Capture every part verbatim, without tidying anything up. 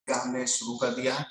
हमने शुरू कर दिया है।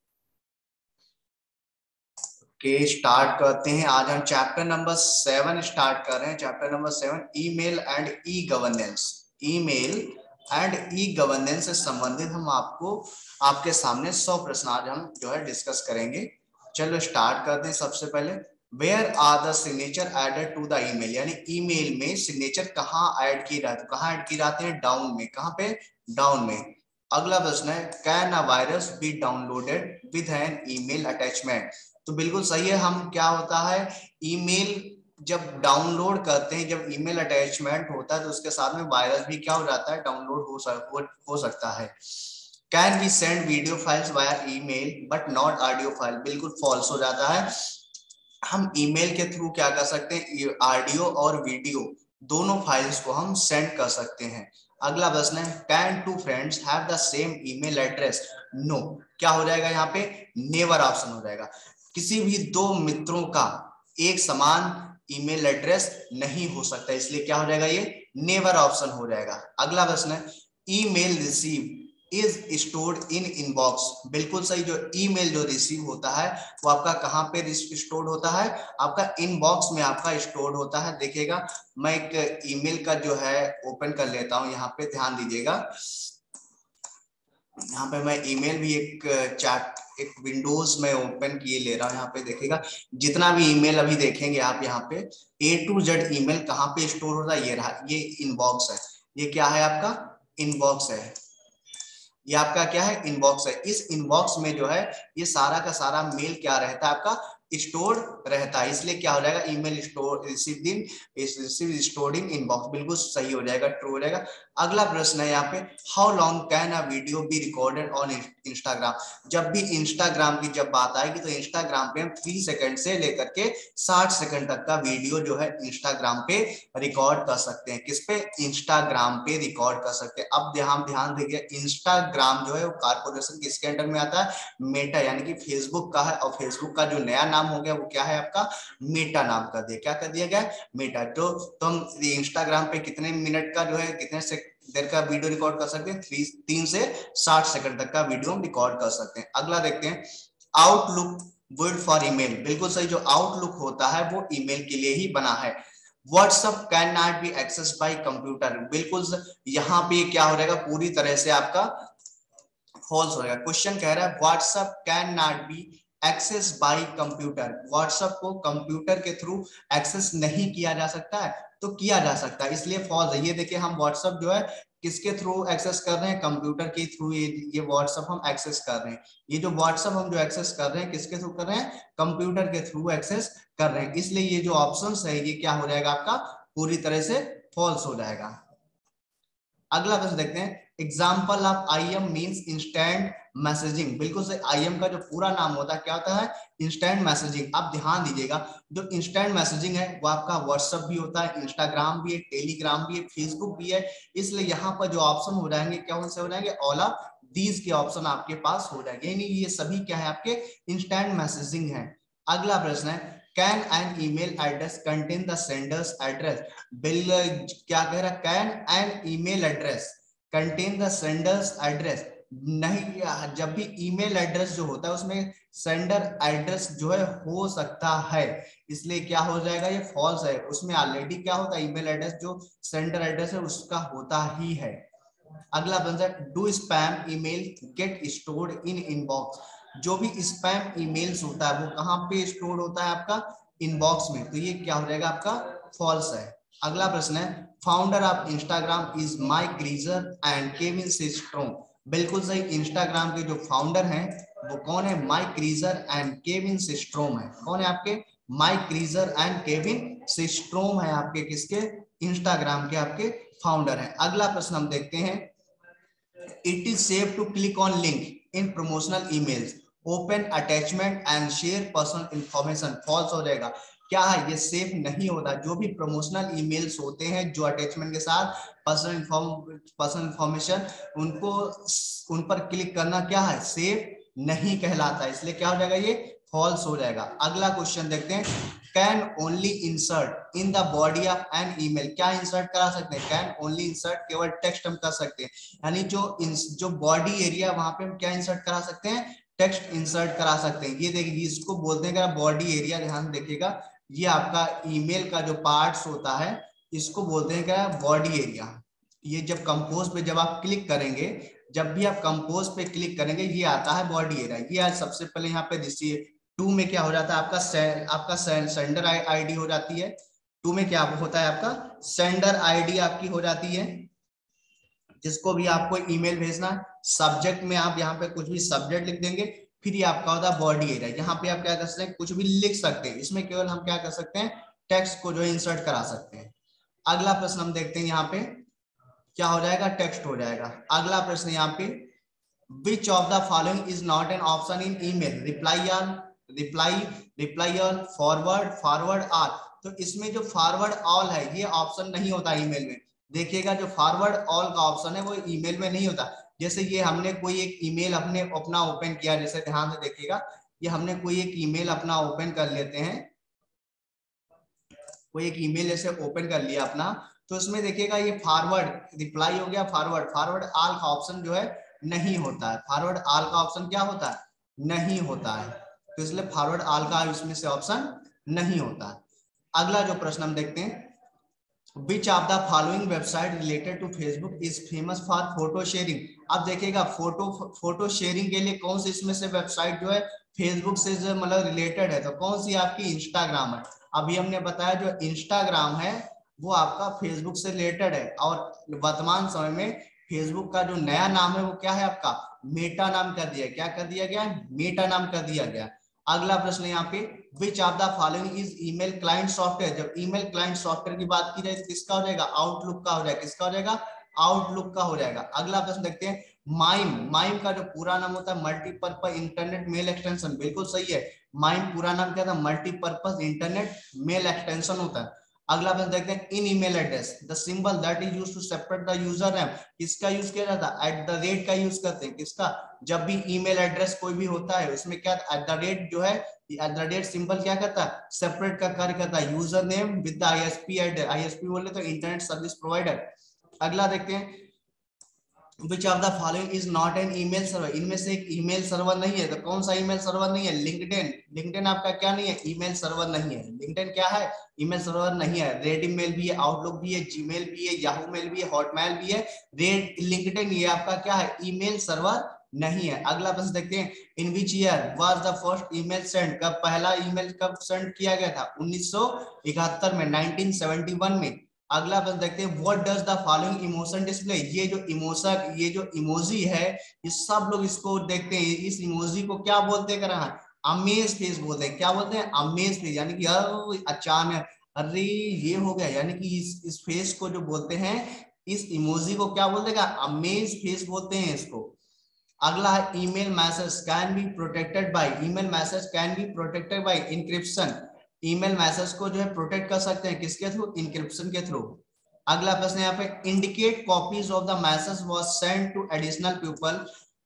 के स्टार्ट करते हैं। आज हम चैप्टर नंबर सेवन स्टार्ट कर रहे हैं। Chapter number seven email and e governance. Email and e governance से संबंधित हम आपको आपके सामने सौ प्रश्न आज हम जो है डिस्कस करेंगे। चलो स्टार्ट करते हैं। सबसे पहले where are the signature added to the email, यानी ईमेल में सिग्नेचर कहाँ ऐड की जाती है, कहाँ ऐड की जाते हैं, डाउन में। कहाँ पे? डाउन में। अगला प्रश्न है can a virus be downloaded with an email attachment. तो बिल्कुल सही है। हम क्या होता है, ईमेल जब डाउनलोड करते हैं, जब ईमेल अटैचमेंट होता है तो उसके साथ में वायरस भी क्या हो जाता है, डाउनलोड हो, सक, हो, हो सकता है। Can we send video files via email but not audio file. बिल्कुल फॉल्स हो जाता है। हम ईमेल के थ्रू क्या कर सकते हैं, ऑडियो और वीडियो दोनों फाइल्स को हम सेंड कर सकते हैं। अगला प्रश्न है can two friends have the same email address. No, क्या हो जाएगा यहाँ पे, नेवर ऑप्शन हो जाएगा। किसी भी दो मित्रों का एक समान ईमेल एड्रेस नहीं हो सकता, इसलिए क्या हो जाएगा, ये नेवर ऑप्शन हो जाएगा। अगला प्रश्न है email receive is stored in inbox. बिल्कुल सही। जो ईमेल जो रिसीव होता है वो आपका कहाँ पे स्टोर्ड होता है, आपका इनबॉक्स में आपका स्टोर्ड होता है। देखिएगा मैं एक ईमेल का जो है ओपन कर लेता हूं, यहाँ पे ध्यान दीजिएगा। यहाँ पे मैं ईमेल भी एक चैट एक विंडोज में ओपन किए ले रहा हूँ। यहाँ पे देखिएगा जितना भी ईमेल अभी देखेंगे आप, यहाँ पे ए टू जेड ईमेल कहाँ पे स्टोर होता है, ये रहा, ये इनबॉक्स है। ये क्या है, आपका इनबॉक्स है। ये आपका क्या है, इनबॉक्स है। इस इनबॉक्स में जो है ये सारा का सारा मेल क्या रहता है, आपका स्टोर रहता है। इसलिए क्या हो जाएगा, email store received in received stored in inbox. बिल्कुल सही हो जाएगा, ट्रू हो जाएगा। अगला प्रश्न है यहाँ पे how long can a video be recorded on Instagram. जब भी इंस्टाग्राम की जब बात आएगी तो इंस्टाग्राम पे हम थ्री सेकंड से लेकर के साठ सेकंड तक का वीडियो जो है इंस्टाग्राम पे रिकॉर्ड कर सकते हैं। किस पे? इंस्टाग्राम पे रिकॉर्ड कर सकते हैं। अब ध्यान ध्यान देखिए, इंस्टाग्राम जो है वो कारपोरेशन किसके अंडर में आता है, मेटा, यानी कि फेसबुक का है। और फेसबुक का जो नया नाम हो गया वो क्या है, आपका मेटा नाम कर दिया। क्या कर दिया गया, मेटा। जो तो हम इंस्टाग्राम पे कितने मिनट का जो है, कितने से देर का वीडियो रिकॉर्ड कर सकते हैं, थ्री तीन से साठ सेकंड तक का वीडियो हम रिकॉर्ड कर सकते हैं। अगला देखते हैं आउटलुक वर्ड फॉर ईमेल। बिल्कुल सही। जो आउटलुक होता है वो ईमेल के लिए ही बना है। WhatsApp can not be access by computer. बिल्कुल यहाँ पे क्या हो जाएगा, पूरी तरह से आपका फॉल्स हो जाएगा। क्वेश्चन कह रहा है WhatsApp can not be access by computer. WhatsApp को कंप्यूटर के थ्रू एक्सेस नहीं किया जा सकता है, तो किया जा सकता है, इसलिए फॉल्स है। ये देखिए हम व्हाट्सएप जो है किसके थ्रू एक्सेस कर रहे हैं, कंप्यूटर के थ्रू। ये ये व्हाट्सएप हम एक्सेस कर रहे हैं। ये जो व्हाट्सएप हम जो एक्सेस कर रहे हैं किसके थ्रू कर रहे हैं, कंप्यूटर के थ्रू एक्सेस कर रहे हैं। इसलिए ये जो ऑप्शन है ये क्या हो जाएगा, आपका पूरी तरह से फॉल्स हो जाएगा। अगला प्रश्न देखते हैं example of I M means instant messaging. बिल्कुल से आई एम का जो पूरा नाम होता है क्या होता है, इंस्टेंट मैसेजिंग। आप ध्यान दीजिएगा जो इंस्टेंट मैसेजिंग है वो आपका व्हाट्सएप भी होता है, इंस्टाग्राम भी है, टेलीग्राम भी है, फेसबुक भी है। इसलिए यहाँ पर जो ऑप्शन हो जाएंगे क्या से हो जाएंगे, ऑल ऑफ दीज के ऑप्शन आपके पास हो जाएंगे, यानी ये सभी क्या है, आपके इंस्टेंट मैसेजिंग है। अगला प्रश्न है can an email address contain the sender's address. बिल क्या कह रहा है, can an email address contain the sender's address. नहीं, जब भी ईमेल एड्रेस जो होता है उसमें सेंडर एड्रेस जो है हो सकता है, इसलिए क्या हो जाएगा, ये फॉल्स है। उसमें ऑलरेडी क्या होता है, ईमेल एड्रेस जो सेंडर एड्रेस है उसका होता ही है। अगला बनता है do spam email get stored in inbox. जो भी स्पैम ईमेल्स होता है वो कहाँ पे स्टोर होता है, आपका इनबॉक्स में, तो ये क्या हो जाएगा, आपका फॉल्स है। अगला प्रश्न है founder of Instagram is Mike Krieger and Kevin Systrom. बिल्कुल सही। इंस्टाग्राम के जो फाउंडर हैं वो कौन है, Mike Krieger and Kevin Systrom है। कौन है आपके, Mike Krieger and Kevin Systrom है आपके किसके, इंस्टाग्राम के आपके फाउंडर हैं। अगला प्रश्न हम देखते हैं it is safe to click on link in promotional emails open attachment and share personal information. False हो जाएगा। क्या है, ये सेफ नहीं होता। जो भी प्रमोशनल ईमेल्स होते हैं जो अटैचमेंट के साथ पर्सनल इन्फॉर्म पर्सनल इंफॉर्मेशन, उनको उन पर क्लिक करना क्या है, सेफ नहीं कहलाता, इसलिए क्या हो जाएगा, ये फॉल्स हो जाएगा। अगला क्वेश्चन देखते हैं, can only insert in the body of an email, क्या इंसर्ट करा सकते हैं, कैन ओनली इंसर्ट, केवल टेक्स्ट हम कर सकते हैं, यानी जो जो बॉडी एरिया वहां पे हम क्या इंसर्ट करा सकते हैं, टेक्स्ट इंसर्ट करा सकते हैं। ये देखिए इसको बोलते हैं बॉडी एरिया, ध्यान देखिएगा ये आपका ईमेल का जो पार्ट्स होता है इसको बोलते हैं क्या, बॉडी एरिया। ये जब कंपोज पे जब आप क्लिक करेंगे, जब भी आप कंपोज पे क्लिक करेंगे ये आता है बॉडी एरिया। ये आज सबसे पहले यहाँ पे दिखिए टू में क्या हो जाता है आपका से, आपका सेंडर आईडी हो जाती है, टू में क्या होता है आपका सेंडर आईडी आपकी हो जाती है, जिसको भी आपको ईमेल भेजना है। सब्जेक्ट में आप यहाँ पे कुछ भी सब्जेक्ट लिख देंगे, फिर ये आपका होता है बॉडी एरिया। यहाँ पे आप क्या कर सकते हैं, कुछ भी लिख सकते हैं, इसमें केवल हम क्या कर सकते हैं, टेक्स्ट को जो इंसर्ट करा सकते हैं। अगला प्रश्न हम देखते हैं, यहाँ पे क्या हो जाएगा, टेक्स्ट हो जाएगा। अगला प्रश्न यहाँ पे, which of the following is not an option in email, reply all, reply reply all, forward, forward all. तो इसमें जो फॉरवर्ड ऑल है ये ऑप्शन नहीं होता ईमेल में। देखिएगा जो फॉरवर्ड ऑल का ऑप्शन है वो ईमेल में नहीं होता। जैसे ये हमने कोई एक ईमेल अपने अपना ओपन किया, जैसे ध्यान से देखिएगा, ये हमने कोई एक ईमेल अपना ओपन कर लेते हैं, कोई एक ईमेल ऐसे ओपन कर लिया अपना, तो इसमें देखिएगा ये फॉरवर्ड रिप्लाई हो गया, फॉरवर्ड फॉरवर्ड ऑल का ऑप्शन जो है नहीं होता है, फॉरवर्ड ऑल का ऑप्शन क्या होता है, नहीं होता है। तो इसलिए फॉरवर्ड ऑल का इसमें से ऑप्शन नहीं होता है। अगला जो प्रश्न हम देखते हैं, Which of the following website related to Facebook is famous for photo sharing? अब देखिएगा फोटो फोटो शेयरिंग के लिए कौन सी इसमें से वेबसाइट जो है फेसबुक से जो मतलब रिलेटेड है, तो कौन सी आपकी इंस्टाग्राम है। अभी हमने बताया जो इंस्टाग्राम है वो आपका फेसबुक से रिलेटेड है, और वर्तमान समय में फेसबुक का जो नया नाम है वो क्या है आपका, मेटा नाम कर दिया, क्या कर दिया गया, मेटा नाम कर दिया गया। अगला प्रश्न यहाँ पे, which of the following is email client software. जब ईमेल क्लाइंट सॉफ्टवेयर की बात की जाए तो किसका हो जाएगा, आउटलुक का हो जाएगा, किसका हो जाएगा, आउटलुक का हो जाएगा। अगला प्रश्न देखते हैं, माइम, माइम का जो पूरा नाम होता है मल्टीपर्पज इंटरनेट मेल एक्सटेंशन, बिल्कुल सही है, माइम पूरा नाम क्या था, मल्टीपर्पज इंटरनेट मेल एक्सटेंशन होता है। अगला प्रश्न देखते हैं, in email address the symbol that is used to separate the user name, किसका यूज किया जाता है, एट द रेट का यूज करते हैं, किसका, जब भी ईमेल एड्रेस कोई भी होता है उसमें क्या एट द रेट जो है, एट द रेट सिंबल क्या करता है, सेपरेट का कार्य करता है user name with the ISP address, ISP बोले तो इंटरनेट सर्विस प्रोवाइडर। अगला देखते हैं, Which of the following is not an email server? इनमें से एक ईमेल सर्वर नहीं है, तो कौन सा ईमेल सर्वर नहीं है, लिंक्डइन। लिंक्डइन आपका क्या नहीं है, ईमेल सर्वर नहीं है। लिंक्डइन क्या है, ईमेल सर्वर नहीं है। रेड मेल भी है, आउटलुक भी है, जीमेल भी है, याहू मेल भी है, हॉटमेल भी है। रेड लिंक्डइन ये आपका क्या है, ईमेल सर्वर नहीं है। अगला प्रश्न देखते हैं, in which year was the first email send, कब पहला ईमेल कब सेंड किया गया था, उन्नीस सौ इकहत्तर में, नाइनटीन सेवेंटी वन में। अगला प्रश्न देखते हैं, what does the following emotion display. ये जो इमोशन, ये जो इमोजी है, ये सब लोग इसको देखते हैं, इस इमोजी को क्या बोलते हैं, अमेज फेस बोलते हैं, क्या बोलते हैं, अमेज फेस, यानी कि अचानक अरे ये हो गया, यानी कि इस इस फेस को जो बोलते हैं, इस इमोजी को क्या बोलते हैं, अमेज फेस बोलते हैं इसको। अगला है, email message can be protected by, email message can be protected by encryption, email message को जो है प्रोटेक्ट कर सकते हैं किसके थ्रू, इंक्रिप्शन के थ्रू। अगला प्रश्न यहाँ पे, indicate copies of the message was sent to additional people,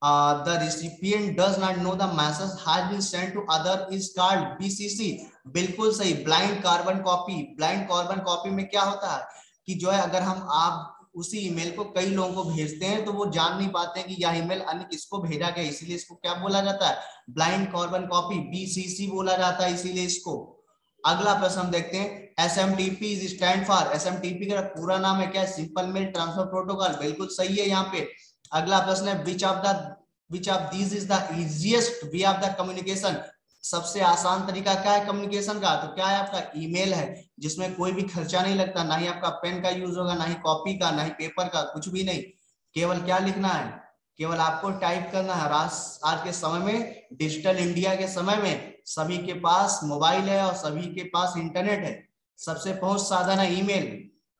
the recipient does not know the message has been sent to other is called BCC, बिल्कुल सही, blind carbon copy. Blind carbon copy में क्या होता है कि जो है अगर हम आप उसी ईमेल को कई लोगों को भेजते हैं तो वो जान नहीं पाते हैं कि यह ईमेल अन्य किसको भेजा गया, इसीलिए इसको क्या बोला जाता है, ब्लाइंड कार्बन कॉपी, बीसीसी बोला जाता है इसीलिए इसको। अगला प्रश्न हम देखते हैं, S M T P is stand for, S M T P का पूरा नाम है क्या, सिंपल मेल ट्रांसफर प्रोटोकॉल, बिल्कुल सही है यहाँ पे। अगला प्रश्न है, which of the which of these is the easiest way of the communication, सबसे आसान तरीका क्या है कम्युनिकेशन का, तो क्या है आपका ईमेल है, जिसमें कोई भी खर्चा नहीं लगता, ना ही आपका पेन का यूज होगा, ना ही कॉपी का, ना ही पेपर का, कुछ भी नहीं, केवल क्या लिखना है, केवल आपको टाइप करना है। आज आज के समय में, डिजिटल इंडिया के समय में सभी के पास मोबाइल है और सभी के पास इंटरनेट है, सबसे पहुंच साधन है ईमेल।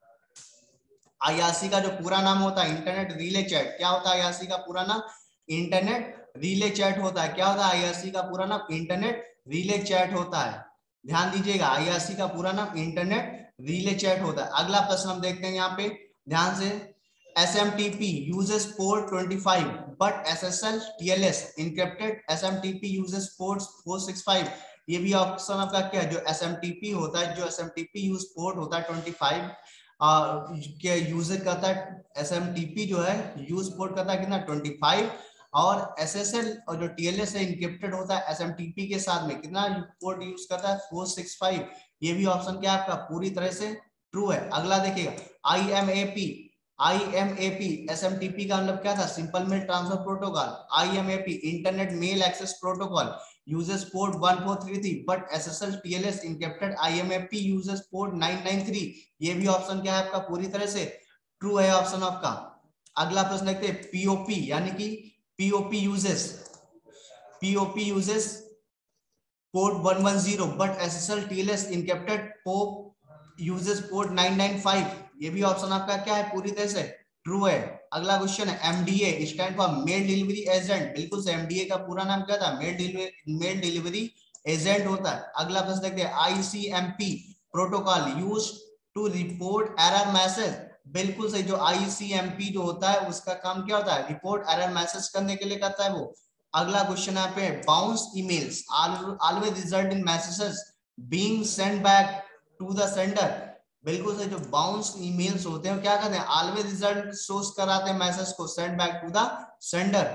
आईआरसी का जो पूरा नाम होता है इंटरनेट रिले चैट, क्या होता है आईआरसी का पूरा नाम, इंटरनेट रिले चैट होता है, क्या होता है आईआरसी का पूरा नाम, इंटरनेट रिले चैट होता है, ध्यान दीजिएगा, आईआरसी का पूरा नाम इंटरनेट रिले चैट होता है। अगला प्रश्न हम देखते हैं यहाँ पे ध्यान से, S M T P uses port twenty-five, but S S L T L S encrypted S M T P uses port four sixty-five. ये भी ऑप्शन आपका क्या है, जो S M T P होता है, जो S M T P use port होता है ट्वेंटी-फाइव के यूज करता है, S M T P जो है यूज पोर्ट करता है कितना ट्वेंटी-फाइव, और S S L और जो T L S है इंक्रिप्टेड होता है S M T P के साथ में कितना पोर्ट यूज करता है फोर सिक्सटी फाइव। ये भी ऑप्शन क्या है आपका पूरी तरह से ट्रू है। अगला देखिएगा I M A P, I M A P S M T P का मतलब क्या था, simple mail transfer protocol. I M A P internet mail access protocol uses port one four three three, but S S L T L S encrypted I M A P uses port nine nine three। ये भी option क्या है आपका पूरी तरह से true है option आपका। अगला प्रश्न देखते हैं P O P, यानी कि P O P uses P O P uses port one one zero, but S S L T L S encrypted port uses port nine nine five। ये भी ऑप्शन आपका क्या है पूरी तरह से ट्रू है। अगला क्वेश्चन है M D A stand for mail delivery agent, बिल्कुल से M D A का पूरा नाम क्या था, mail delivery mail delivery agent होता है। अगला प्रश्न देखते हैं I C M P protocol used to report error message, बिल्कुल सही, जो I C M P जो होता है उसका काम क्या होता है, रिपोर्ट एरर मैसेज करने के लिए करता है वो। अगला क्वेश्चन यहाँ पे bounce emails always result in messages being sent back to the sender, बिल्कुल से जो बाउंस ईमेल्स होते हैं क्या करते हैं, ऑलवेज रिजल्ट शोस कराते हैं मैसेज को send back to the sender.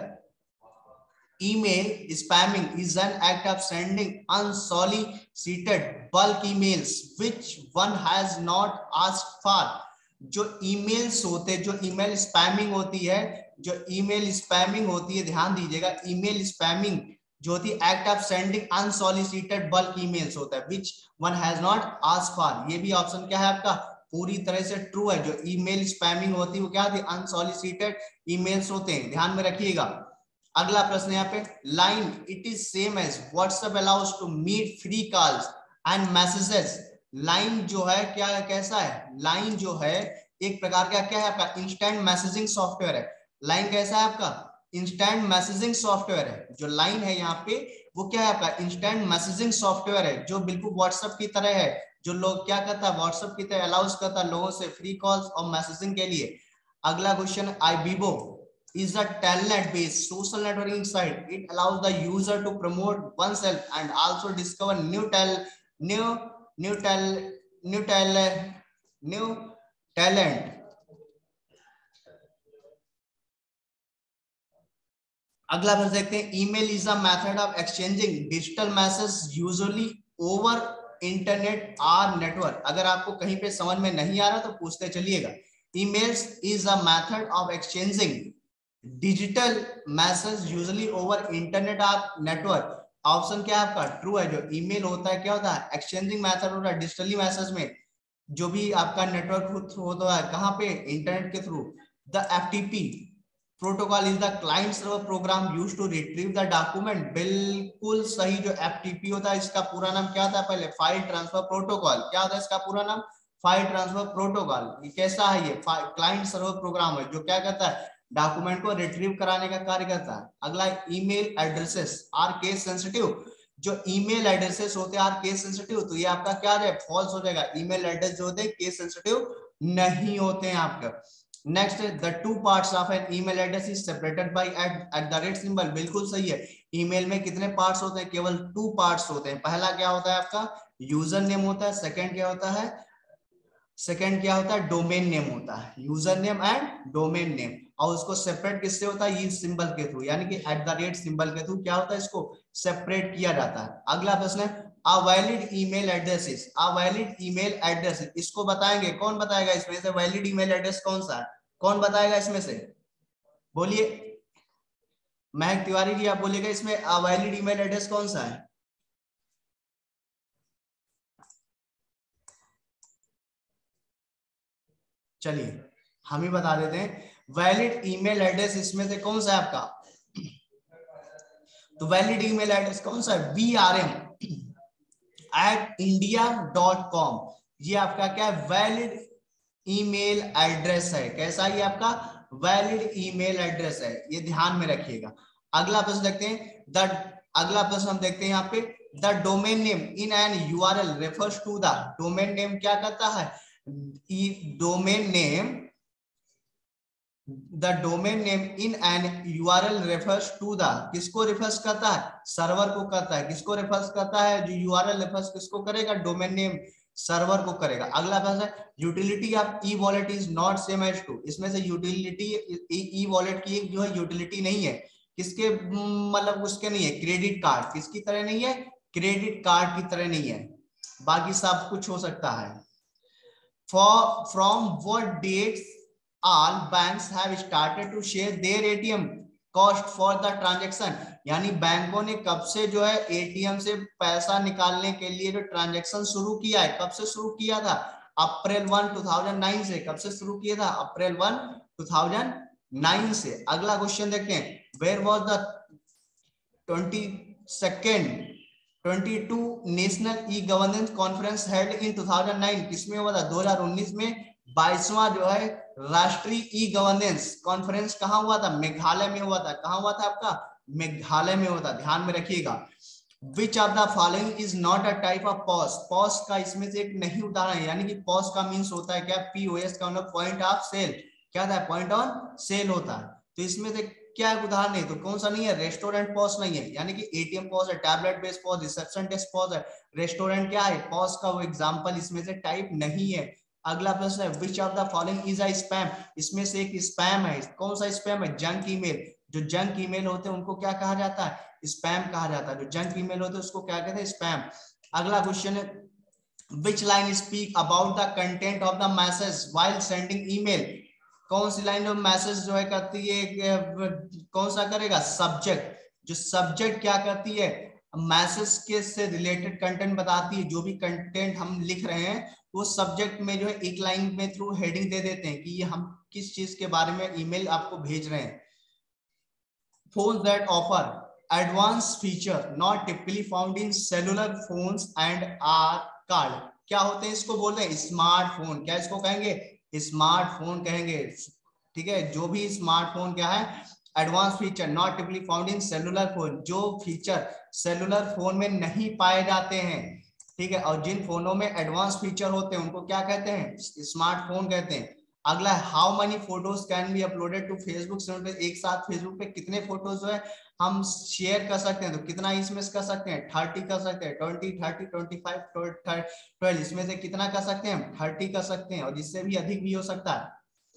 Email spamming is an act of sending unsolicited bulk emails which one has not asked for, जो ईमेल्स होते हैं, जो ईमेल स्पैमिंग होती है, जो ईमेल स्पैमिंग होती है, ध्यान दीजिएगा, ईमेल स्पैमिंग जो होती है act of sending unsolicited bulk emails होता है which one has not asked for. ये भी ऑप्शन क्या है आपका पूरी तरह से ट्रू है। जो ईमेल स्पैमिंग होती है वो क्या होती है, अनसॉलिसिटेड ईमेल्स होते हैं, ध्यान में रखिएगा। अगला प्रश्न यहाँ पे line it is same as WhatsApp allows to meet free calls and messages, line जो है क्या कैसा है, लाइन जो है एक प्रकार का क्या है आपका इंस्टेंट मैसेजिंग सॉफ्टवेयर है। लाइन कैसा है आपका इंस्टेंट मैसेजिंग सॉफ्टवेयर है। जो लाइन है यहाँ पे वो क्या है आपका इंस्टेंट मैसेजिंग सॉफ्टवेयर है, जो बिल्कुल व्हाट्सएप की तरह है, जो लोग क्या करता है व्हाट्सएप की तरह अलाउज करता है लोगों से फ्री कॉल्स और मैसेजिंग के लिए। अगला question ibibo is a telnet based social networking site. It allows the user to promote oneself and also discover new tel new new tel new talent new talent। अगला प्रश्न देखते हैं email is a method of exchanging digital message usually over internet or network. अगर आपको कहीं पे समझ में नहीं आ रहा तो पूछते चलिएगा। Emails is a method of exchanging digital message usually over internet or network. Option क्या है आपका ट्रू है। जो ईमेल होता है क्या होता है एक्सचेंजिंग मेथड होता है डिजिटली मैसेज में, जो भी आपका नेटवर्क होता है कहाँ पे इंटरनेट के थ्रू। The FTP protocol is the client server program used to retrieve the document, बिल्कुल सही। जो एफटीपी होता है इसका पूरा नाम क्या था पहले, फाइल ट्रांसफर प्रोटोकॉल। क्या होता है इसका पूरा नाम, फाइल ट्रांसफर प्रोटोकॉल। ये कैसा है, ये क्लाइंट सर्वर प्रोग्राम है जो क्या करता है डॉक्यूमेंट को रिट्रीव कराने का कार्य करता है। अगला email addresses are case sensitive, जो ईमेल एड्रेसेस होते हैं आर केस सेंसिटिव, तो ये आपका क्या है फॉल्स हो जाएगा। ईमेल एड्रेस जो होते हैं केस सेंसिटिव नहीं होते हैं आपका। Next the two parts of an email address is separated by at the rate symbol, बिल्कुल सही है। ईमेल में कितने पार्ट्स होते हैं, केवल टू पार्ट्स होते हैं। पहला क्या होता है आपका यूजर नेम होता है, सेकंड क्या होता है सेकंड क्या होता है डोमेन नेम होता है, user name and domain name. और उसको सेपरेट किससे होता है, ये सिंबल के थ्रू, यानी कि एट द रेट सिंबल के थ्रू क्या होता है इसको सेपरेट किया जाता है। अगला प्रश्न है a valid email address is a valid email address, इसको बताएंगे, कौन बताएगा इसमें से वैलिड ईमेल एड्रेस कौन सा है, कौन बताएगा इसमें से, बोलिए। महक तिवारी जी आप बोलिएगा इसमें अ वैलिड ईमेल एड्रेस कौन सा है। चलिए हम ही बता देते हैं वैलिड ईमेल एड्रेस इसमें से कौन सा है आपका, तो वैलिड ईमेल एड्रेस कौन सा है V R M at India dot com. ये आपका क्या है वैलिड ईमेल एड्रेस है। कैसा ये आपका वैलिड ईमेल एड्रेस है, ये ध्यान में रखिएगा। अगला प्रश्न देखते हैं द अगला प्रश्न हम देखते हैं यहाँ पे the domain name in an URL refers to the, domain name क्या करता है, domain name the domain name in an URL refers to the, किसको रेफर्स करता है, सर्वर को करता है। किसको रेफर्स करता है, जो यूआरएल रेफर्स किसको करेगा, डोमेन नेम सर्वर को करेगा। अगला है utility of e wallet is not same as to, इसमें से यूटिलिटी ई वॉलेट की जो है यूटिलिटी नहीं है, किसके मतलब उसके नहीं है, क्रेडिट कार्ड किसकी तरह नहीं है, क्रेडिट कार्ड की तरह नहीं है, बाकी सब कुछ हो सकता है। For from what dates all banks have started to share their A T M cost for the transaction, यानी बैंकों ने कब से जो है एटीएम से पैसा निकालने के लिए जो ट्रांजैक्शन शुरू किया है, कब से शुरू किया था, April one two thousand nine से। कब से शुरू किया था, April one two thousand nine से। अगला क्वेश्चन देखते हैं, where was the twenty second twenty two national e governance conference held in two thousand nine, किसमें हुआ था, दो हज़ार उन्नीस में बाईसवां जो है राष्ट्रीय ई गवर्नेंस कॉन्फ्रेंस कहां हुआ था, मेघालय में हुआ था। कहां हुआ था आपका, मेघालय में हुआ था, ध्यान में रखिएगा। Which of the following is not a type of POS, POS का इसमें से एक नहीं उदाहरण है, यानी कि पॉस का मींस होता है क्या, पीओएस का मतलब पॉइंट ऑफ सेल, क्या था, पॉइंट ऑन सेल होता है। तो इसमें से क्या उदाहरण है, तो कौन सा नहीं है, रेस्टोरेंट पॉस नहीं है, यानी कि एटीएम पॉस है, tablet based POS, reception desk POS है। रेस्टोरेंट क्या है, पॉस का वो एग्जांपल इसमें से टाइप नहीं है। अगला प्रश्न है, which of the following is a spam, इसमें से एक स्पैम है। कौन सा स्पैम है, जंक ईमेल। जो जंक ईमेल होते हैं उनको क्या कहा जाता है, स्पैम कहा जाता है। जो जंक ईमेल होते हैं उसको क्या कहते हैं, स्पैम। अगला क्वेश्चन है, which line speak about the content of the message while sending email, कौन सी लाइन ऑफ मैसेज जो है करती है, कौन सा करेगा, सब्जेक्ट। जो सब्जेक्ट क्या करती है, मैसेज के से रिलेटेड कंटेंट बताती है, जो भी कंटेंट हम लिख रहे हैं वो सब्जेक्ट में जो है एक लाइन में थ्रू हेडिंग दे देते हैं कि ये हम किस चीज के बारे में ईमेल आपको भेज रहे हैं। Phones that offer advanced feature not typically found in cellular phones and are called, क्या होते हैं, इसको बोलते हैं स्मार्टफोन। क्या इसको कहेंगे, स्मार्टफोन कहेंगे। ठीक है, जो भी स्मार्टफोन क्या है, advance feature not typically found in cellular phone, जो फीचर सेलुलर फोन में नहीं पाए जाते हैं। ठीक है, और जिन फोनों में एडवांस फीचर होते हैं उनको क्या कहते हैं, स्मार्टफोन कहते हैं। अगला, how many photos can be uploaded to Facebook, एक साथ फेसबुक पे कितने फोटोज जो है हम शेयर कर सकते हैं, तो कितना इसमें कर सकते हैं, थर्टी कर सकते हैं, twenty, thirty, twenty five, twelve, इसमें से कितना कर सकते हैं, थर्टी कर सकते हैं, और जिससे भी अधिक भी हो सकता है।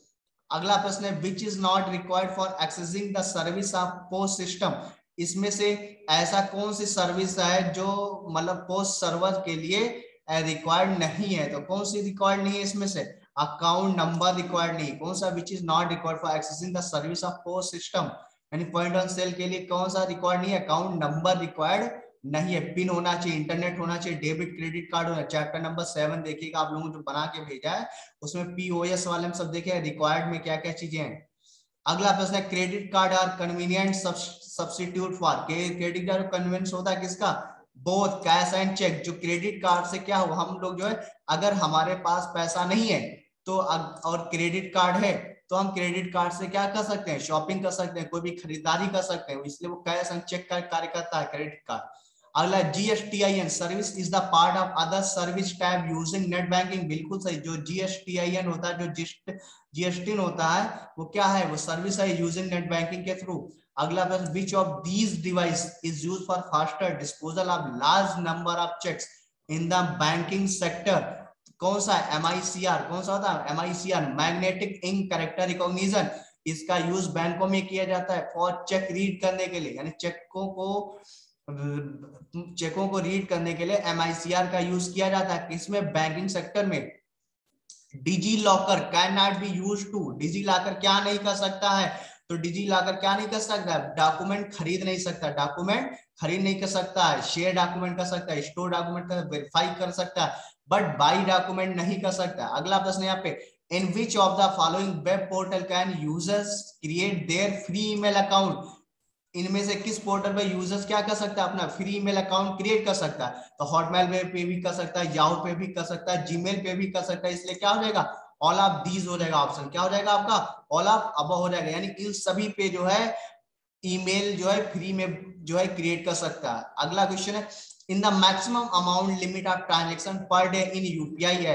अगला प्रश्न है, which is not required for accessing the service of post system, इसमें से ऐसा कौन सी सर्विस है जो मतलब पोस्ट सर्वर के लिए रिक्वायर्ड नहीं है, तो कौन सी रिक्वायर्ड नहीं है इसमें से, अकाउंट नंबर रिक्वायर्ड नहीं। कौन सा, which is not required for accessing the service of post system, यानी पॉइंट ऑन सेल के लिए कौन सा रिक्वायर्ड नहीं है, अकाउंट नंबर रिक्वायर्ड नहीं है। पिन होना चाहिए, इंटरनेट होना चाहिए, डेबिट क्रेडिट कार्ड होना। चैप्टर नंबर सेवन देखिएगा आप लोगों को जो बना के भेजा है उसमें पीओएस वाले में सब देखे रिक्वायर्ड में क्या क्या चीजें हैं। अगला प्रश्न है, credit card are convenient substitute for, credit card convenience होता है किसका, बोथ कैश एंड चेक। जो क्रेडिट कार्ड से क्या हो, हम लोग जो है अगर हमारे पास पैसा नहीं है तो और क्रेडिट कार्ड है तो हम क्रेडिट कार्ड से क्या कर सकते हैं, शॉपिंग कर सकते हैं, कोई भी खरीदारी कर सकते हैं, इसलिए वो कैश एंड चेक का कार्य करता है क्रेडिट कार्ड। अगला, GSTIN service is the part of other service tab using net banking, बिल्कुल सही। जो जीएसटीआईएन होता है, जो जीएसटी होता है वो क्या है, वो सर्विस है यूजिंग नेट बैंकिंग के थ्रू। अगला प्रश्न, which of these device is used for faster disposal of large number of cheques in the banking sector, कौन सा, एमआईसीआर। कौन सा होता है, MICR, magnetic ink character recognition. इसका यूज बैंकों में किया जाता है फॉर चेक रीड करने के लिए, यानी चेकों को चेकों को रीड करने के लिए एमआईसीआर का यूज किया जाता है। किसमें, बैंकिंग सेक्टर में। DigiLocker can not be use to, DigiLocker क्या नहीं कर सकता है, तो डिजी लॉकर क्या नहीं कर सकता, डॉक्यूमेंट खरीद नहीं सकता, डॉक्यूमेंट खरीद नहीं कर सकता है, शेयर डॉक्यूमेंट कर सकता है, स्टोर डॉक्यूमेंट कर, वेरीफाई कर सकता है, बट बाई डॉक्यूमेंट नहीं कर सकता। अगला प्रश्न यहाँ पे, in which of the following web portal can users create their free email account, इनमें से किस पोर्टल पे यूजर्स क्या कर सकता है, अपना फ्री ईमेल अकाउंट क्रिएट कर सकता है, तो हॉटमेल पे भी कर सकता है, याहू पे भी कर सकता है, जीमेल पे भी कर सकता है, इसलिए क्या हो जाएगा, ऑल ऑफ दीज हो जाएगा ऑप्शन, क्या हो जाएगा आपका, ऑल ऑफ अबव हो जाएगा, यानी इन सभी पे जो है ईमेल जो है फ्री में जो है क्रिएट कर सकता है। अगला क्वेश्चन है, in the maximum amount limit of transaction per day in UPI app,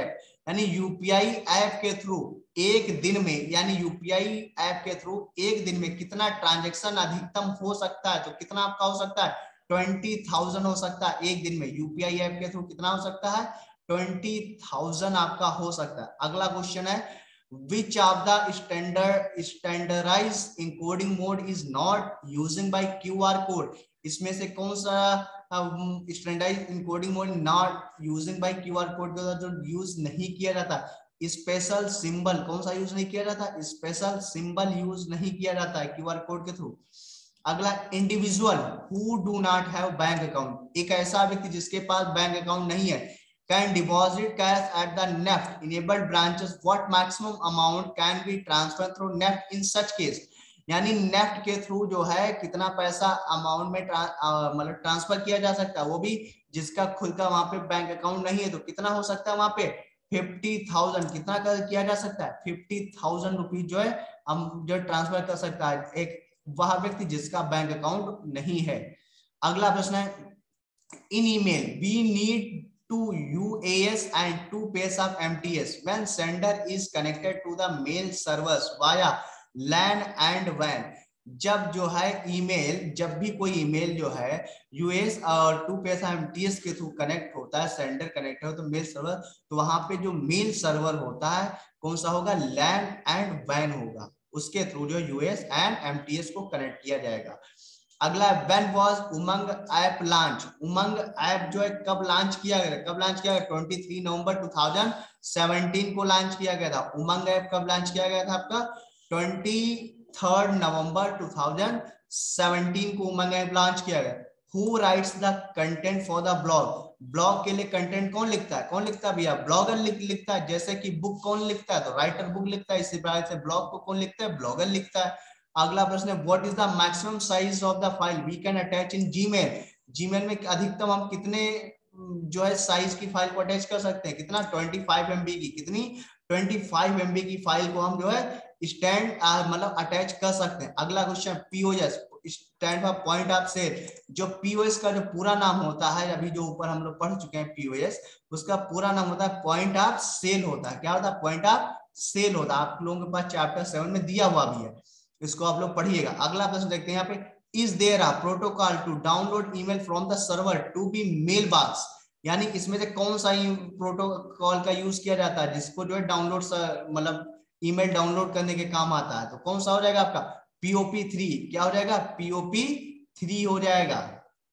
यानी यूपीआई ऐप के थ्रू एक दिन में, यानी यूपीआई ऐप के थ्रू एक दिन में कितना ट्रांजैक्शन अधिकतम हो सकता है, तो कितना आपका हो सकता है, ट्वेंटी थाउजेंड हो सकता है एक दिन में। यूपीआई ऐप के थ्रू कितना हो सकता है, ट्वेंटी थाउजेंड आपका हो सकता है। अगला क्वेश्चन है, which of the standard standardized encoding mode is not using by Q R code? इसमें से कौन सा standardise encoding mode not using by Q R code का जो यूज नहीं किया जाता? स्पेशल सिंबल, कौन सा यूज नहीं किया जाता? स्पेशल सिंबल यूज नहीं किया जाता है क्यू आर कोड के थ्रू। अगला, individual who do not have bank account, एक ऐसा व्यक्ति जिसके पास बैंक अकाउंट नहीं है, can deposit cash at the NEFT enabled branches, what maximum amount can be transfer through NEFT in such case? यानी नेफ्ट के थ्रू जो है कितना पैसा अमाउंट में मतलब ट्रांसफर किया जा सकता है, वो भी जिसका खुद का वहां पे बैंक अकाउंट नहीं है, तो कितना हो सकता है वहां पे, फिफ्टी थाउजेंड। कितना कर किया जा सकता है, फिफ्टी थाउजेंड रुपीज जो है हम जो ट्रांसफर कर सकता है एक वह व्यक्ति जिसका बैंक अकाउंट नहीं है। अगला प्रश्न है, इन email we need to U A S and two pairs of M T S when sender is connected to the mail servers via LAN and W A N। जब जो है ईमेल, जब भी कोई ईमेल जो है यूएस और two pairs of MTS के थ्रू कनेक्ट होता है, सेंडर कनेक्ट हो तो मेल सर्वर, तो वहां पे जो मेल सर्वर होता है कौन सा होगा, लैन एंड वैन होगा, उसके थ्रू जो यूएस एंड एमटीएस को कनेक्ट किया जाएगा। अगला, when was Umang app launch? Umang app जो है कब लॉन्च किया गया? कब लॉन्च किया गया? तेईस नवंबर दो हज़ार सत्रह को लॉन्च किया गया था। उमंग ऐप कब लॉन्च किया गया था आपका? तेईस नवंबर दो हज़ार सत्रह को उमंग ऐप लॉन्च किया गया। Who writes the content for the blog? Blog के लिए कंटेंट कौन लिखता है? कौन लिखता है भैया? ब्लॉगर लिख, लिखता है। जैसे कि बुक कौन लिखता है? तो राइटर बुक लिखता है। इसी प्रकार से ब्लॉग को कौन लिखता है? ब्लॉगर लिखता है। अगला प्रश्न है, what is the maximum size of the file we can attach in Gmail? Gmail में अधिकतम हम कितने जो है साइज की फाइल को अटैच कर सकते हैं? कितना? पच्चीस एमबी की। कितनी? पच्चीस एमबी की फाइल को हम जो है स्टैंड मतलब अटैच कर सकते हैं। अगला question, POS stand for point of sale. जो पीओएस का जो पूरा नाम होता है, अभी जो ऊपर हम लोग पढ़ चुके हैं पीओएस, उसका पूरा नाम होता है पॉइंट ऑफ सेल होता है। क्या होता है? पॉइंट ऑफ सेल होता है। आप लोगों के पास चैप्टर सेवन में दिया हुआ भी है, इसको आप लोग पढ़िएगा। अगला प्रश्न देखते हैं यहाँ पे, is there a protocol to download email from the server to be mail box? यानी इसमें से कौन सा प्रोटोकॉल का यूज किया जाता है जिसको जो है डाउनलोड मतलब ईमेल डाउनलोड करने के काम आता है? तो कौन सा हो जाएगा आपका? POP three. क्या हो जाएगा? पीओपी थ्री हो जाएगा,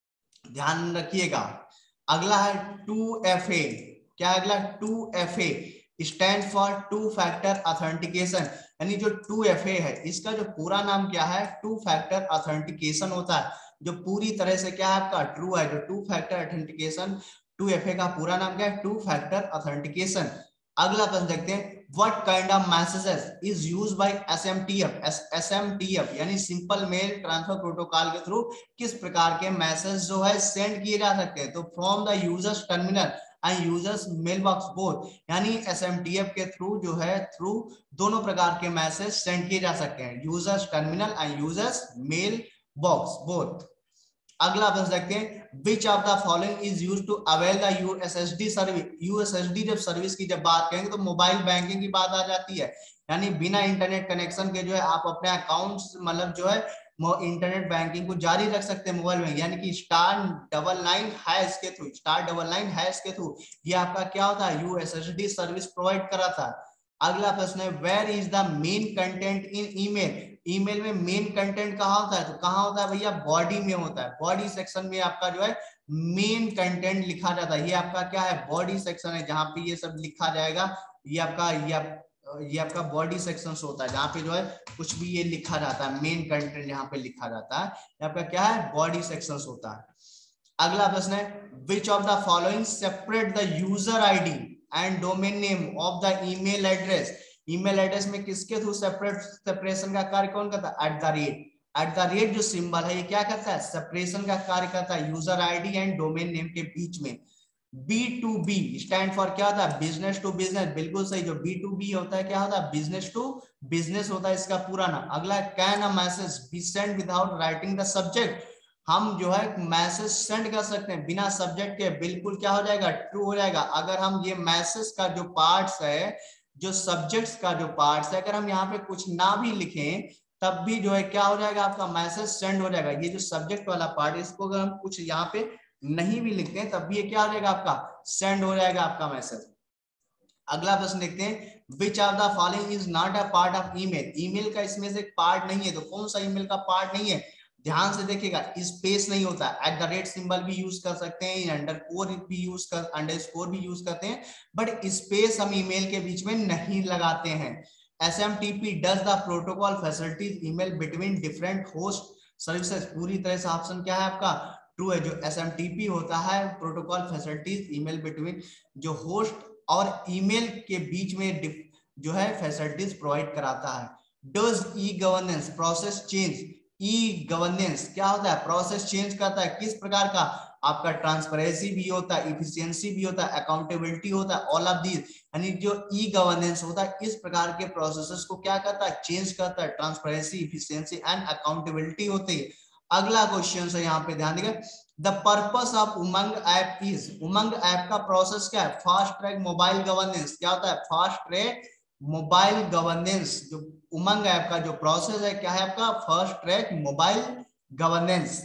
ध्यान रखिएगा। अगला है टू एफ ए। क्या अगला? Two F A stand for two factor authentication. यानी जो टू एफ ए है, इसका जो पूरा नाम क्या है? टू फैक्टर ऑथेंटिकेशन होता है, जो पूरी तरह से क्या है आपका ट्रू है। जो two factor authentication, two F A का पूरा नाम क्या है? Two factor authentication. अगला प्रश्न देखते हैं, what kind of messages is used by SMTF? SMTF यानी सिंपल मेल ट्रांसफर प्रोटोकॉल के थ्रू किस प्रकार के मैसेज जो है सेंड किए जा सकते हैं? तो from the users terminal and users mail box both. यानी एसएमटीएफ के थ्रू जो है थ्रू दोनों प्रकार के मैसेज सेंड किए जा सकते हैं, users terminal and users mail box both. अगला प्रश्न देखते हैं, which of the following is used to avail the U S S D service? U S S D जब सर्विस की जब बात करेंगे तो मोबाइल बैंकिंग की बात आ जाती है। यानी बिना इंटरनेट कनेक्शन के जो है आप अपने अकाउंट मतलब जो है इंटरनेट बैंकिंग को जारी रख सकते हैं मोबाइल में, यानी कि स्टार डबल नाइन हैश के थ्रू, स्टार डबल नाइन हैश के थ्रू ये आपका क्या होता है? U S S D service provide करा था। अगला प्रश्न है, where is the main content in email? ईमेल में मेन कंटेंट कहाँ होता है? तो कहाँ होता है भैया? बॉडी में होता है। बॉडी सेक्शन में आपका जो है मेन कंटेंट लिखा जाता है। ये आपका क्या है? बॉडी सेक्शन है, जहां पे ये सब लिखा जाएगा। ये आपका ये, आप, ये आपका बॉडी सेक्शन होता है, जहां पे जो है कुछ भी ये लिखा जाता है, मेन कंटेंट यहाँ पे लिखा जाता है। ये आपका क्या है? बॉडी सेक्शन होता है। अगला प्रश्न है, which of the following separate the user ID and domain name of the email address? Email address में किसके थ्रू सेपरेट सेपरेशन का कार्य कौन करता है? At the rate. At the rate जो सिंबल है ये क्या करता है? सेपरेशन का कार्य करता है user ID and domain name के बीच में। B to B stand for क्या होता है? Business to business. बिल्कुल सही, जो बी टू बी होता है क्या होता है? बिजनेस टू बिजनेस होता है इसका पूरा नाम। अगला, can a message be send without writing the subject? हम जो है मैसेज सेंड कर सकते हैं बिना सब्जेक्ट के, बिल्कुल क्या हो जाएगा, ट्रू हो जाएगा। अगर हम ये मैसेज का जो पार्ट्स है, जो सब्जेक्ट्स का जो पार्ट्स है, अगर हम यहाँ पे कुछ ना भी लिखें तब भी जो है क्या हो जाएगा, आपका मैसेज सेंड हो जाएगा। ये जो सब्जेक्ट वाला पार्ट है, इसको अगर हम कुछ यहाँ पे नहीं भी लिखते हैं तब भी ये क्या हो जाएगा, आपका सेंड हो जाएगा आपका मैसेज। अगला प्रश्न देखते हैं, which of the following is not a part of email. Email का इसमें से पार्ट नहीं है, तो कौन सा ईमेल का पार्ट नहीं है, ध्यान से देखिएगा। स्पेस नहीं होता, एट द रेट सिंबल भी यूज कर सकते हैं, अंडरस्कोर भी यूज कर अंडरस्कोर भी यूज करते हैं, बट स्पेस हम ईमेल के बीच में नहीं लगाते हैं। S M T P does the protocol facilities email between different host services. पूरी तरह से ऑप्शन क्या है आपका, ट्रू है। जो एस एम टी पी होता है, प्रोटोकॉल फैसिलिटीज ईमेल बिटवीन जो होस्ट और ईमेल के बीच में जो है फैसिलिटीज प्रोवाइड कराता है। Does e governance process change. E governance क्या होता है, प्रोसेस चेंज करता है, किस प्रकार का, आपका ट्रांसपेरेंसी भी होता है, इफिशियंसी भी होता है, अकाउंटेबिलिटी होता है, ऑल ऑफ दीज। यानी जो ई गवर्नेंस होता है इस प्रकार के प्रोसेसेस को क्या करता है, चेंज करता है। ट्रांसपेरेंसी, इफिशियंसी एंड अकाउंटेबिलिटी होती है। अगला क्वेश्चन है यहाँ पे ध्यान दीजिए, the purpose of Umang app is. Umang app का प्रोसेस क्या है, फास्ट ट्रैक मोबाइल गवर्नेंस। क्या होता है, फास्ट ट्रैक मोबाइल गवर्नेंस। जो उमंग ऐप का जो प्रोसेस है क्या है आपका, फास्ट ट्रैक मोबाइल गवर्नेंस।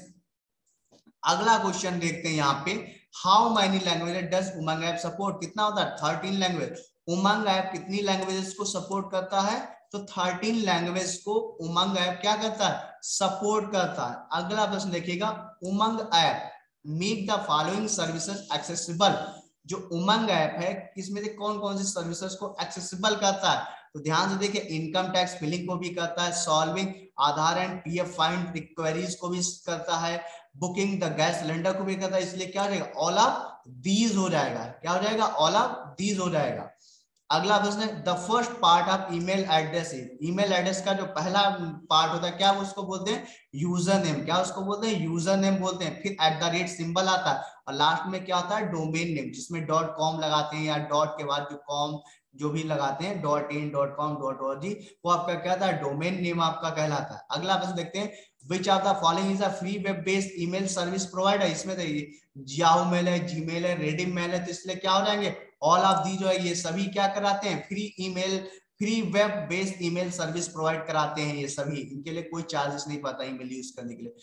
अगला क्वेश्चन देखते हैं यहाँ पे, how many languages does Umang app support. कितना होता है, थर्टीन लैंग्वेज। उमंग ऐप कितनी लैंग्वेजेस को सपोर्ट करता है, तो थर्टीन लैंग्वेज को उमंग ऐप क्या करता है, सपोर्ट करता है। अगला प्रश्न देखिएगा, Umang app make the following services accessible. जो उमंग ऐप है किसमें से कौन कौन सी सर्विसेज को एक्सेसिबल करता है, तो ध्यान से देखिए, इनकम टैक्स फिलिंग को भी करता है, solving Aadhaar and PF find requeries को भी करता है, बुकिंग द गैस सिलेंडर को भी करता है। इसलिए क्या हो जाएगा, ऑल ऑफ दीज हो जाएगा। क्या हो जाएगा, ऑल ऑफ दीज हो जाएगा। अगला प्रश्न है, the first part of email address is. Email address का जो पहला पार्ट होता है क्या उसको बोलते हैं, यूजर नेम। क्या उसको बोलते हैं, यूजर नेम बोलते हैं। फिर एट द रेट सिंबल आता है और लास्ट में क्या होता है, डोमेन नेम, जिसमें डॉट कॉम लगाते हैं या डॉट के बाद जो कॉम जो भी लगाते हैं, dot in, dot com, dot ORG, वो आपका क्या था, डोमेन नेम आपका कहलाता है। अगला प्रश्न देखते हैं, which of the following is a free web based email service provider. इसमें याहू मेल है, जीमेल है, रेडिम मेल है, तो इसलिए क्या हो जाएंगे, ऑल ऑफ दी जो है ये सभी क्या कराते हैं, free email free web based email service provide कराते हैं ये सभी। इनके लिए कोई चार्जेस नहीं पड़ता ईमेल यूज करने के लिए।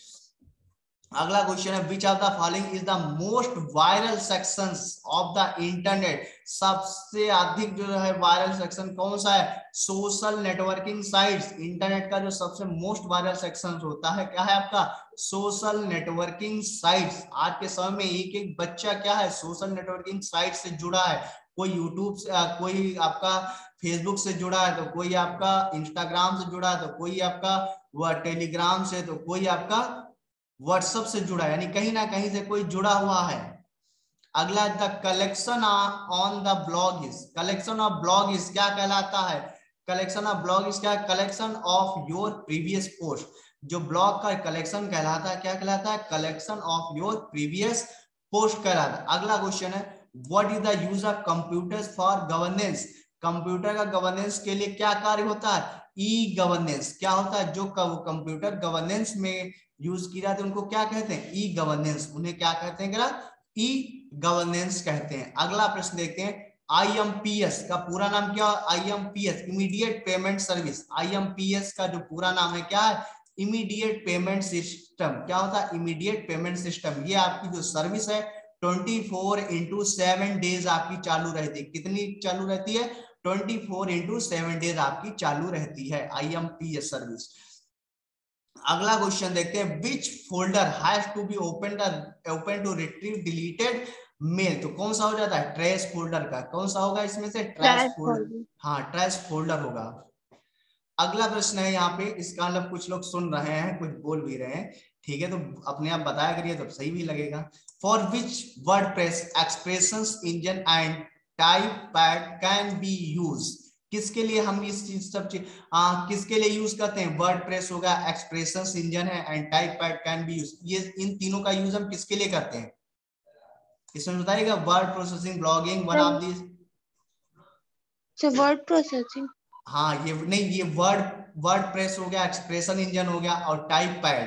अगला क्वेश्चन है, which of the following is the most viral sections of the internet. सबसे अधिक जो है वायरल सेक्शन कौन सा है, सोशल नेटवर्किंग साइट्स। इंटरनेट का जो सबसे मोस्ट वायरल सेक्शन होता है क्या है आपका, सोशल नेटवर्किंग साइट्स। आज के समय में एक एक बच्चा क्या है, सोशल नेटवर्किंग साइट से जुड़ा है। कोई यूट्यूब से, कोई आपका फेसबुक से जुड़ा है, तो कोई आपका इंस्टाग्राम से जुड़ा है, तो कोई आपका वह टेलीग्राम से, तो कोई आपका व्हाट्सएप से जुड़ा है, यानी कहीं ना कहीं से कोई जुड़ा हुआ है। अगला, the collection on the blog is. Collection of blog is क्या कहलाता है, कलेक्शन ऑफ ब्लॉग इज क्या, collection of your previous post. जो ब्लॉग का कलेक्शन कहलाता है क्या कहलाता है, collection of your previous post कहलाता है। अगला क्वेश्चन है, what is the use of computers for governance. Computer का गवर्नेंस के लिए क्या कार्य होता है, ई गवर्नेंस। क्या होता है, जो कंप्यूटर गवर्नेंस में यूज की जाती है उनको क्या कहते हैं, ई गवर्नेंस। उन्हें क्या कहते हैं, ई गवर्नेंस कहते हैं। अगला प्रश्न देखते हैं, आई एम पी एस का पूरा नाम क्या है, I M P S immediate payment service. I M P S का जो पूरा नाम है क्या है, इमीडिएट पेमेंट सिस्टम। क्या होता है, इमीडिएट पेमेंट सिस्टम। ये आपकी जो सर्विस है twenty four into seven days आपकी चालू रहती है। कितनी चालू रहती है, twenty four into seven days आपकी चालू रहती है I M P S service. अगला क्वेश्चन देखते हैं, which folder has to be open open to retrieve deleted mail. तो कौन सा हो जाता है, ट्रैश फोल्डर का। कौन सा होगा इसमें से, ट्रैश फोल्डर। हाँ, ट्रैश फोल्डर होगा। अगला प्रश्न है यहाँ पे, इसका मतलब कुछ लोग सुन रहे हैं, कुछ बोल भी रहे हैं, ठीक है, तो अपने आप बताया करिए तो सही भी लगेगा। For which WordPress expressions engine and type pad can be use. किसके लिए हम इस चीज सब चीज किसके लिए यूज करते हैं, वर्डप्रेस होगा, एक्सप्रेशंस इंजन है, and type pad can be use. ये इन तीनों का यूज हम किसके लिए करते हैं, इसमें बताइएगा। Word processing, blogging, one of this. Word processing. हाँ, ये नहीं, ये वर्ड वर्ड प्रेस हो गया, एक्सप्रेशन इंजन हो गया, और टाइप पैड,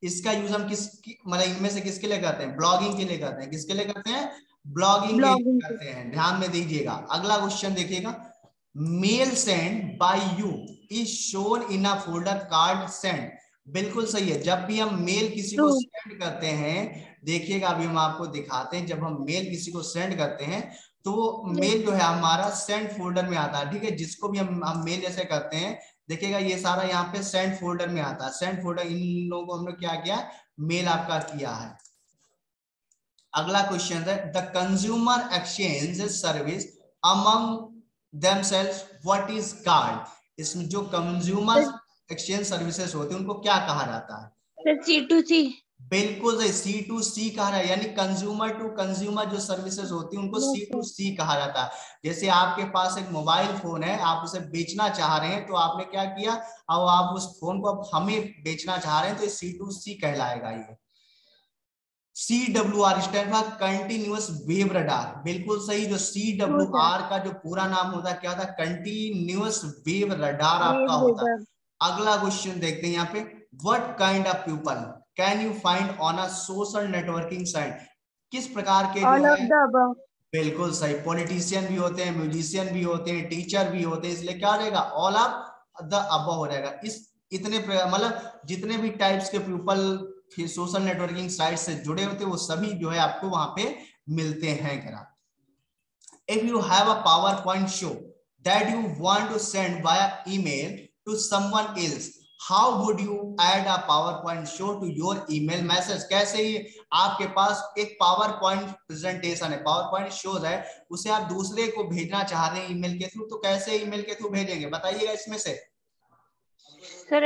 इसका यूज हम किस मतलब इनमें से किसके लिए करते हैं? ब्लॉगिंग के लिए करते हैं। किसके लिए करते हैं? ब्लॉगिंग के लिए करते हैं। ध्यान में दीजिएगा। अगला क्वेश्चन देखिएगा, mail send by you is shown in a folder called send. बिल्कुल सही है। जब भी हम मेल किसी को सेंड करते हैं, देखिएगा अभी हम आपको दिखाते हैं, जब हम मेल किसी को सेंड करते हैं तो मेल जो है हमारा सेंड फोल्डर में आता है। ठीक है, जिसको भी हम, हम मेल जैसे करते हैं, देखिएगा ये सारा यहाँ पे सेंड फोल्डर में आता है। सेंड फोल्डर, इन लोगों को हमने क्या किया? मेल आपका किया है। अगला क्वेश्चन है, the consumer exchange service among themselves what is called. इसमें जो कंज्यूमर एक्सचेंज सर्विसेज होते हैं उनको क्या कहा जाता है? C to C. बिल्कुल सही, सी टू सी कहा रहा है, यानी कंज्यूमर टू कंज्यूमर जो सर्विसेज होती है उनको सी टू सी कहा जाता है। जैसे आपके पास एक मोबाइल फोन है, आप उसे बेचना चाह रहे हैं, तो आपने क्या किया, अब आप उस फोन को अब हमें बेचना चाह रहे हैं, तो ये सी टू सी कहलाएगा। ये C W R stand for continuous wave radar. बिल्कुल सही। जो सी डब्ल्यू आर का जो पूरा नाम होता है क्या था? कंटिन्यूअस वेव रडार आपका होता है। अगला क्वेश्चन देखते हैं यहाँ पे, what kind of people can you find on a social networking site. किस प्रकार के जो है? बिल्कुल सही। पॉलिटिशियन भी होते हैं, म्यूजिशियन भी होते हैं, टीचर भी होते हैं, इसलिए क्या रहेगा? ऑल ऑफ द अबव हो जाएगा। इस इतने मतलब जितने भी टाइप्स के पीपल सोशल नेटवर्किंग साइट से जुड़े होते हैं वो सभी जो है आपको वहां पे मिलते हैं। करा if you have a PowerPoint show that you want to send via email to someone else, how would you add a PowerPoint show to your email message. कैसे ही आपके पास एक पावर पॉइंट प्रेजेंटेशन है, PowerPoint shows है, उसे आप दूसरे को भेजना चाह रहे हैं ईमेल के थ्रू, तो कैसे ईमेल के थ्रू भेजेंगे? बताइएगा इसमें से। सर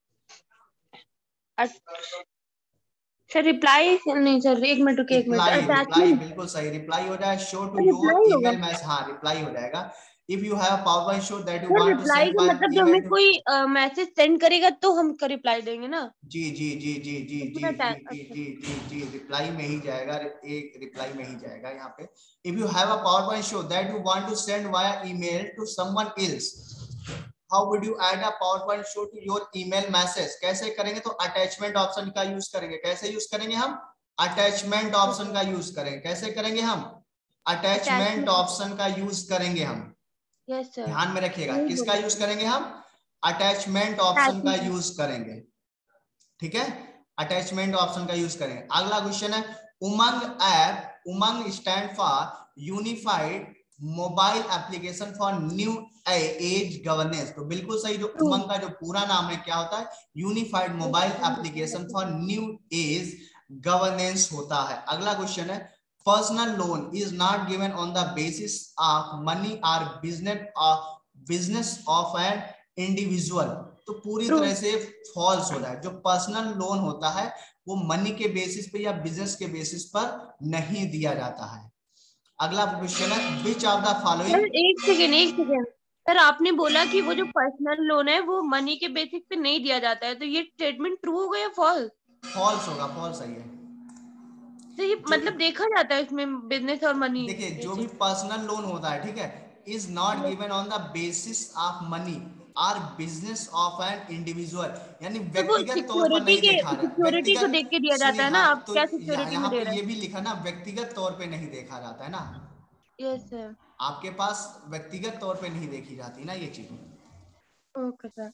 सर रिप्लाई नहीं सर, एक मिनट रुकिए, एक मिनट। Reply, reply attachment. बिल्कुल सही। रिप्लाई हो जाए शो टू योर रिप्लाई होगा ईमेल मैसेज। हाँ, रिप्लाई हो जाएगा। If you have PowerPoint show that you sir. Want to reply send का बाय मतलब जो ईमेल हमें टू, कोई मैसेज सेंड करेगा तो हम का रिप्लाई देंगे ना। जी जी जी जी जी जी उसमें जी टा- जी अच्छा। जी जी जी रिप्लाई में ही जाएगा। एक रिप्लाई में ही जाएगा यहाँ पे। If you have a PowerPoint show that you want to send via email to someone else, how would you add a PowerPoint show to your email message. कैसे करेंगे? तो अटैचमेंट ऑप्शन का use करेंगे। कैसे use करेंगे हम? Attachment option का use करेंगे। कैसे करेंगे हम? Attachment attachment. ऑप्शन का यूज करेंगे हम। Yes sir. ध्यान में रखिएगा, नहीं किसका बोला। यूज करेंगे हम? अटैचमेंट ऑप्शन का अटैचमेंट। यूज करेंगे। ठीक है, अटैचमेंट ऑप्शन का यूज करेंगे। अगला क्वेश्चन है, Umang app, Umang stand for unified mobile application for new age governance. तो बिल्कुल सही। जो उमंग का जो पूरा नाम है क्या होता है? Unified mobile application for new age governance होता है। अगला क्वेश्चन है, personal loan is not given on the basis of money और business business of an individual. तो पूरी तरह से फॉल्स होता है। जो पर्सनल लोन होता है वो मनी के बेसिस पे या बिजनेस के बेसिस पर नहीं दिया जाता है। अगला क्वेश्चन है, which of the sir following. एक सेकेंड, एक सेकेंड। सर आपने बोला कि वो जो पर्सनल लोन है वो मनी के बेसिस पे नहीं दिया जाता है, तो ये स्टेटमेंट ट्रू होगा या फॉल्स? फॉल्स होगा, फॉल्स सही है। तो ये जो मतलब देखा जाता है इसमें बिजनेस और मनी देखिए, जो भी बेसिस। पर्सनल लोन होता है, ठीक है, is not given on the basis of money और बिजनेस ऑफ एन इंडिविजुअल, यानी तो वो व्यक्तिगत तौर पर सिक्योरिटी नहीं के देखा रहा। सिक्योरिटी को व्यक्तिगत, देख के दिया सुनिए, जाता है ना, हाँ, आप तो क्या यह, सिक्योरिटी में यहाँ दे पे रहे ये भी लिखा ना, व्यक्तिगत तौर पे नहीं देखा जाता है ना। हैं? Yes sir. आपके पास व्यक्तिगत तौर पे नहीं देखी जाती ना ये चीज। Okay sir.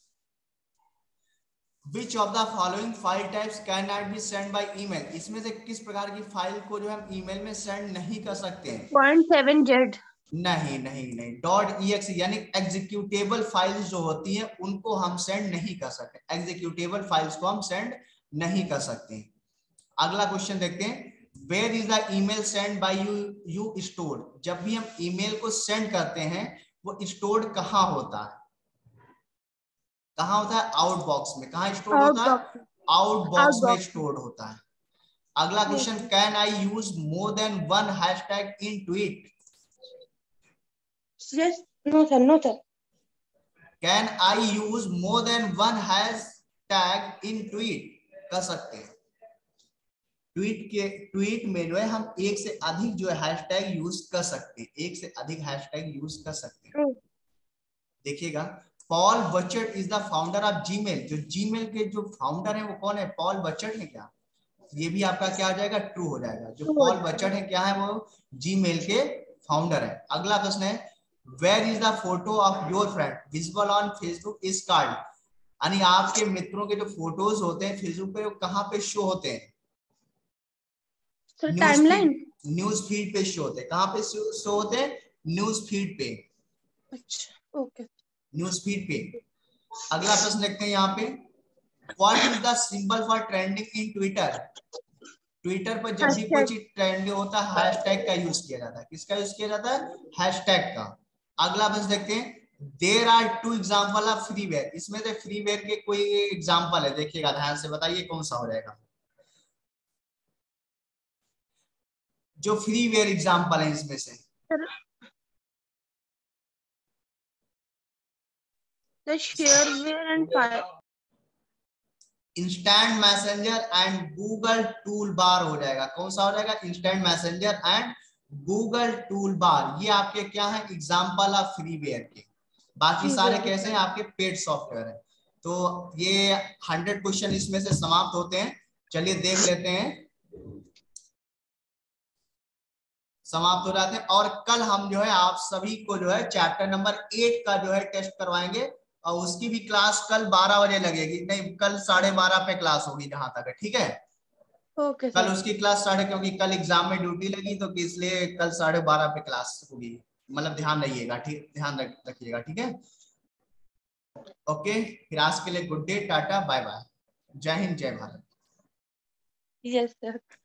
Which of the following file types cannot be sent by email। इसमें से किस प्रकार की फाइल को जो हम ईमेल में सेंड नहीं कर सकते हैं? Point seven Z. नहीं नहीं नहीं, डॉट ई यानी एग्जीक्यूटेबल फाइल्स जो होती हैं उनको हम सेंड नहीं कर सकते। एग्जीक्यूटेबल फाइल्स को हम सेंड नहीं कर सकते। अगला क्वेश्चन देखते हैं, where is the email send by you you stored. जब भी हम ईमेल को सेंड करते हैं वो स्टोर्ड कहाँ होता है? कहाँ होता है? आउटबॉक्स में। कहाँ स्टोर्ड होता है? आउटबॉक्स। आउटबॉक्स में आउटबॉक्स। स्टोर्ड होता है। अगला question, can I use more than one hashtag in tweet. Yes. No sir, no sir. Can I use more than one hashtag in tweet. कर सकते हैं। ट्वीट के ट्वीट में जो है हम एक से अधिक जो है हैशटैग यूज कर सकते हैं। एक से अधिक हैशटैग यूज कर सकते हैं। देखिएगा, Paul Buchheit is the founder of Gmail. जो जीमेल के जो फाउंडर है वो कौन है? पॉल बचट है क्या? ये भी आपका क्या हो जाएगा? ट्रू हो जाएगा। जो पॉल बचट है क्या है? वो जीमेल के फाउंडर है। अगला प्रश्न है where is the photo of your friend visible on Facebook is called. यानी आपके मित्रों के जो फोटोज होते हैं फेसबुक पे वो कहाँ पे शो होते हैं? न्यूज फीड, न्यूज फीड पे शो होते हैं। कहाँ पे शो होते हैं? न्यूज फीड पे। अच्छा ओके, न्यूज फीड पे। अगला प्रश्न देखते हैं यहाँ पे what is the symbol for trending in Twitter. Twitter पर जब भी कोई चीज ट्रेंड होता है हैशटैग का यूज किया जाता है। किसका यूज किया जाता है? हैशटैग का। अगला प्रश्न देखते हैं there are two example of freeware. इसमें से फ्रीवेयर के कोई एग्जांपल है, देखिएगा ध्यान से, बताइए कौन सा हो जाएगा। जो फ्रीवेयर एग्जांपल है इसमें से shareware and fire, instant messenger and Google toolbar हो जाएगा। कौन सा हो जाएगा? Instant messenger and Google toolbar. ये आपके क्या है? एग्जांपल ऑफ फ्रीवेयर के। बाकी सारे कैसे हैं? आपके पेड सॉफ्टवेयर है। तो ये हंड्रेड क्वेश्चन इसमें से समाप्त होते हैं। चलिए देख लेते हैं, समाप्त हो जाते हैं। और कल हम जो है आप सभी को जो है चैप्टर नंबर एट का जो है टेस्ट करवाएंगे और उसकी भी क्लास कल बारह बजे लगेगी। नहीं, कल साढ़े बारह पे क्लास होगी जहां तक है, ठीक है? ओके कल उसकी क्लास साढ़े, क्योंकि कल एग्जाम में ड्यूटी लगी तो इसलिए कल साढ़े बारह पे क्लास होगी। मतलब ध्यान रखिएगा, ठीक, ध्यान रखिएगा, ठीक है? ओके, फिर आज के लिए गुड डे, टाटा, बाय बाय, जय हिंद, जय भारत। Yes sir.